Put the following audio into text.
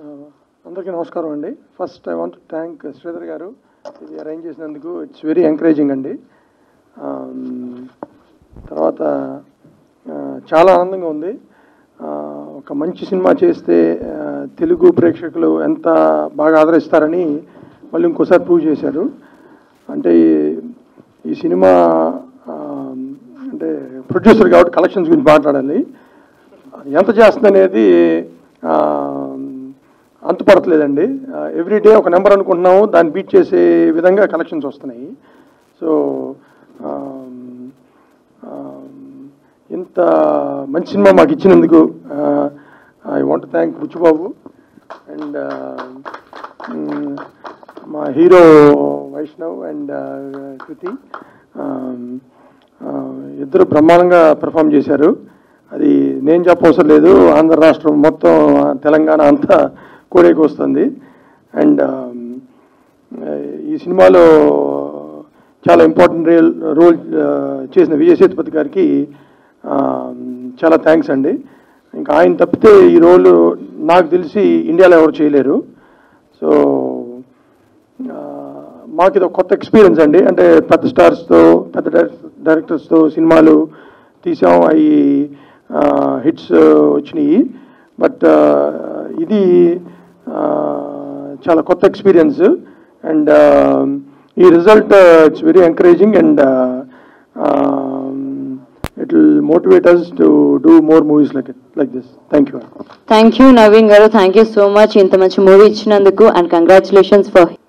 అందరికీ నమస్కారం అండి. First I want to thank Sridhar garu ఇది అరేంజ్ చేసినందుకు. ఇట్స్ వెరీ ఎంకరేజింగ్ అండి. తర్వాత చాలా ఆనందంగా ఉంది. ఒక మంచి సినిమా చేస్తే తెలుగు ప్రేక్షకులు ఎంత బాగా ఆదరిస్తారని మళ్ళీ ఇంకోసారి ప్రూవ్ చేశారు. అంటే ఈ సినిమా అంటే ప్రొడ్యూసర్ కాబట్టి కలెక్షన్స్ గురించి మాట్లాడాలి. ఎంత చేస్తుంది అనేది అంతుపడట్లేదండి. ఎవ్రీడే ఒక నెంబర్ అనుకుంటున్నాము, దాన్ని బీట్ చేసే విధంగా కలెక్షన్స్ వస్తున్నాయి. సో ఇంత మంచి సినిమా మాకు ఇచ్చినందుకు I want thank Buchibabu and మా హీరో వైష్ణవ్ అండ్ కృతి. ఇద్దరు బ్రహ్మాండంగా పెర్ఫామ్ చేశారు. అది నేను చెప్పవసరం లేదు, ఆంధ్ర రాష్ట్రం మొత్తం తెలంగాణ అంతా కోడేకి వస్తుంది. అండ్ ఈ సినిమాలో చాలా ఇంపార్టెంట్ రోల్ చేసిన విజయ్ సేతుపతి గారికి చాలా థ్యాంక్స్ అండి. ఇంకా ఆయన తప్పితే ఈ రోల్ నాకు తెలిసి ఇండియాలో ఎవరు చేయలేరు. సో మాకు ఇది ఒక కొత్త ఎక్స్పీరియన్స్ అండి. అంటే పెద్ద స్టార్స్తో పెద్ద డైరెక్టర్స్తో సినిమాలు తీసాం, అవి హిట్స్ వచ్చినాయి. బట్ ఇది చాలా కొత్త ఎక్స్పీరియన్స్. అండ్ ఈ result it's very encouraging and it will motivate us to do more movies like this. Thank you. Thank you, Naveen garu. Thank you so much. Inta manchi movie ichinanduku and congratulations for